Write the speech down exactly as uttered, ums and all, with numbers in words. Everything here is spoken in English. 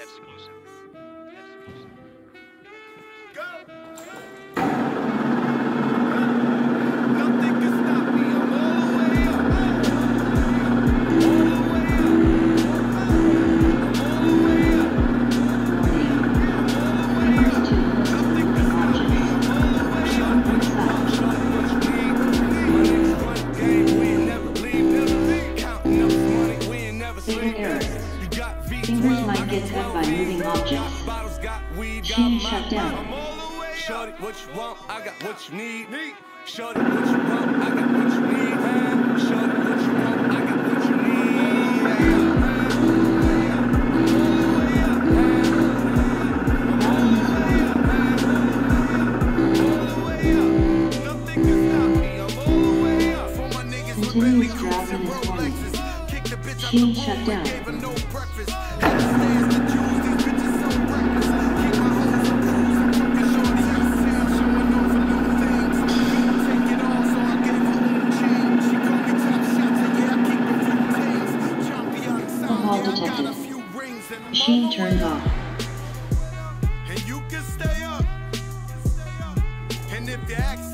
Exclusive. Exclusive. Go! Nothing can stop me. I'm all the way up. All the way up. All the way up. Nothing can stop me. I'm all the way up. Short what you need. Money front game. We ain't never leave. Never leave. Counting up money. We ain't never sleep. You got V twelve. Fingers might get cut by moving objects. Machine shut down. Shorty, what you want? I got what you need. Shorty, what you want? I got what you need. Shorty, what you want? I got what you Continuous drowsiness warning. Machine shut down. Alcohol detected. Machine turned off. And you can stay up. And if you ask